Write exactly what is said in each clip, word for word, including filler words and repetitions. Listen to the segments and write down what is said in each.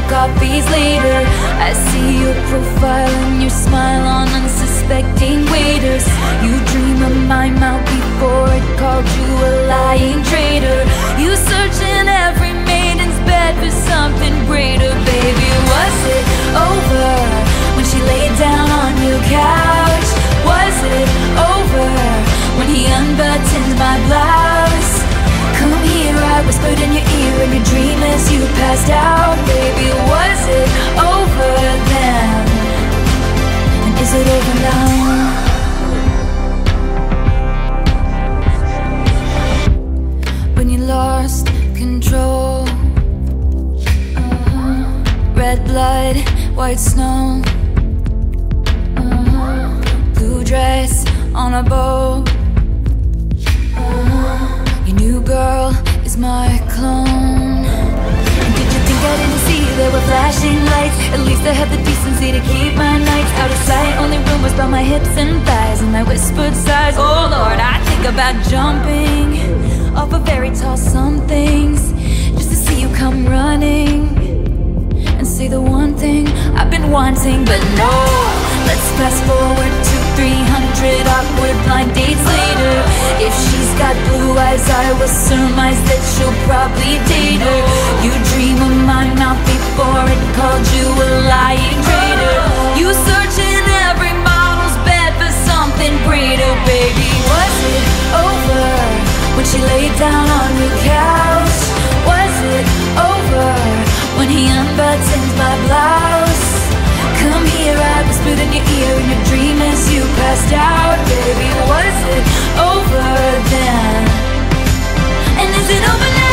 coffees later. I see your profile and your smile on unsuspecting waiters. You dream of my mouth before it called you a lying traitor. You search in every maiden's bed for something greater. Baby, was it over when she laid down on your couch? Was it over when he unbuttoned my blouse? Come here, I whispered in your ear in your dream as you passed out. Baby, was it over then? And is it over now? When you lost control, uh-huh. Red blood, white snow, uh-huh. Blue dress on a boat, uh-huh. Your new girl is my clone. And did you think I didn't see there were flashing lights? At least I had the decency to keep my nights out of sight. Only rumors about my hips and thighs and my whispered sighs. Oh Lord, I think about jumping off of very tall somethings just to see you come running and say the one thing I've been wanting. But no, let's fast forward to three hundred awkward blind dates later. If she's got blue eyes, I will surmise that she'll probably date her. You dream of my mouth before it called you a lying traitor. You search in every model's bed for something greater. Baby, was it over when she laid down on your couch? Was it over when he unbuttoned my blouse? Come here, I whispered in your ear in your dream as you passed out. Baby, was it over then? And is it over now?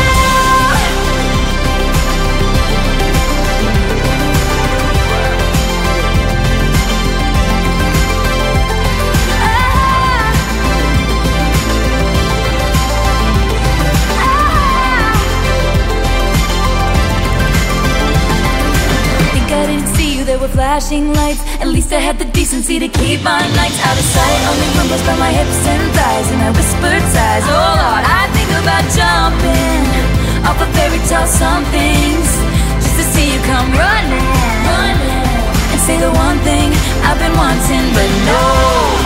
There were flashing lights. At least I had the decency to keep my nights out of sight. Only rumbles by my hips and thighs and my whispered sighs. Oh Lord, I think about jumping off of fairy tale somethings just to see you come running, running and say the one thing I've been wanting. But no,